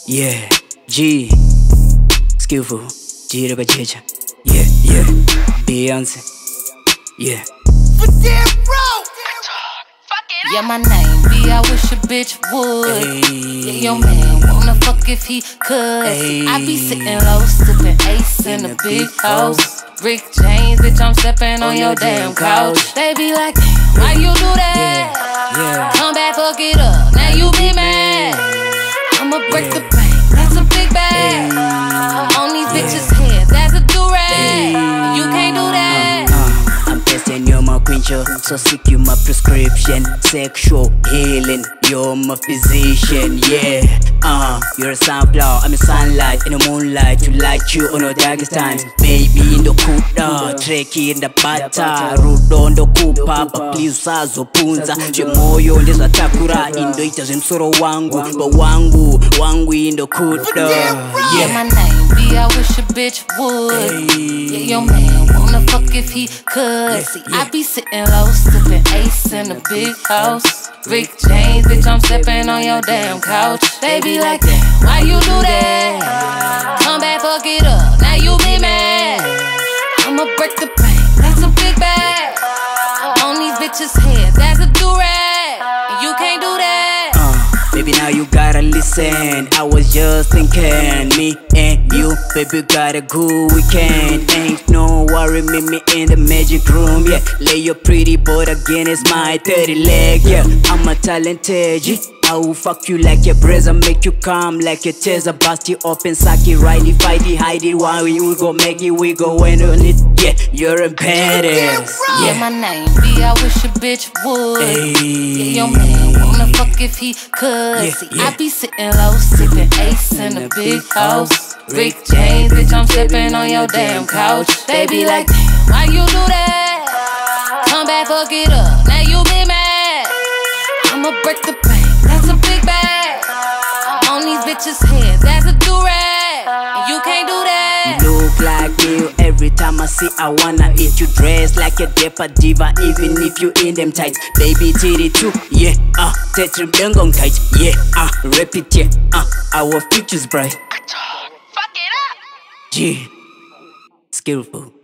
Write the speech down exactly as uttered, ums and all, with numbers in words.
Yeah, G, skillful, G-Reba Jeja. Yeah, yeah, Beyonce. Yeah. For damn bro. Yeah, my name be I wish a bitch would. Hey. Yeah, your man wanna fuck if he could. Hey. I be sitting low, sipping ace in a big house. Rick James, bitch, I'm stepping on, on your, your damn couch. couch. They be like, why you do that? Yeah. Yeah. Come back, fuck it up. Now you be mad. I'ma break yeah. the bank. That's a big bag. Hey. On these bitches' heads, that's a do-rag. Hey. You can't do that. Uh, uh, I'm testing you're my queen show, so seek you my prescription. Sexual healing, you're my physician. Yeah. Uh, you're a sunflower, I'm a sunlight in the moonlight. You light you on the darkest times. Baby in the kuda, trekkie in the bata, rudo on the kupa, but please usazo punza. Chemoyo ndeza takura, indo itaze msoro wangu, but wangu, wangu in the kuda. Yeah, yeah, my name be I wish a bitch would. Hey. Yeah, your man wanna fuck if he could. Yeah, See, yeah. I be sitting low, sipping ace in a big house. Rick James, bitch, I'm stepping on your damn couch. They be like, damn, why you do that? Come back, fuck it up, now you be mad. I'ma break the bank, that's a big bag. On these bitches' heads, that's a do-rag. You can't do that. Uh, baby, now you gotta listen. I was just thinking, me and you, baby, got a good weekend. Ain't no worry, meet me in the magic room, yeah. Lay your pretty boy again, it's my thirty leg, yeah. I'm a talented G. I will fuck you like your brother, make you calm like your taser. Bust you up and suck it, ride it, fight it, hide it. While we, we go make it, we go in on it. Yeah, you're a badass. Yeah, yeah, my name be I wish a bitch would. Hey. Yeah, your man wanna fuck if he could. Yeah, See, yeah. I be sitting low, sipping ace in a big house. Rick James, bitch, I'm stepping on your damn couch. They be like, damn, why you do that? Come back, fuck it up, now you be mad. I'ma break the bank, that's a big bag. On these bitches' heads, that's a do-rag. You can't do that. You look like you every time I see I wanna eat you. Dressed like a dapper diva, even if you in them tights. Baby titty too, yeah, uh, tetrim bengong tight, yeah, uh, repeat, yeah, uh, our future's bright. Fuck it up. G, skillful.